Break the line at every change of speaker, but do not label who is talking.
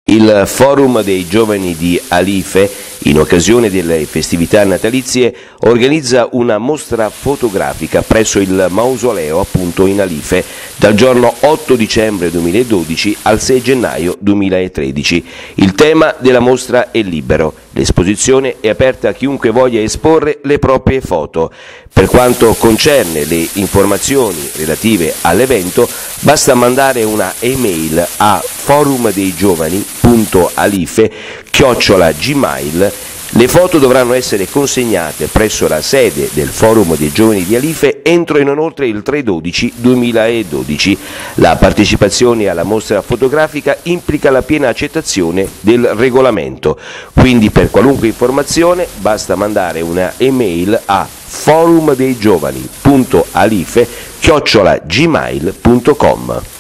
Il Forum dei Giovani di Alife, in occasione delle festività natalizie, organizza una mostra fotografica presso il mausoleo appunto in Alife dal giorno 8 dicembre 2012 al 6 gennaio 2013. Il tema della mostra è libero. L'esposizione è aperta a chiunque voglia esporre le proprie foto. Per quanto concerne le informazioni relative all'evento, basta mandare una email a forumdeigiovani.alife@gmail. Le foto dovranno essere consegnate presso la sede del Forum dei Giovani di Alife entro e non oltre il 3/12/2012. La partecipazione alla mostra fotografica implica la piena accettazione del regolamento, quindi per qualunque informazione basta mandare una email a forumdeigiovani.alife@gmail.com.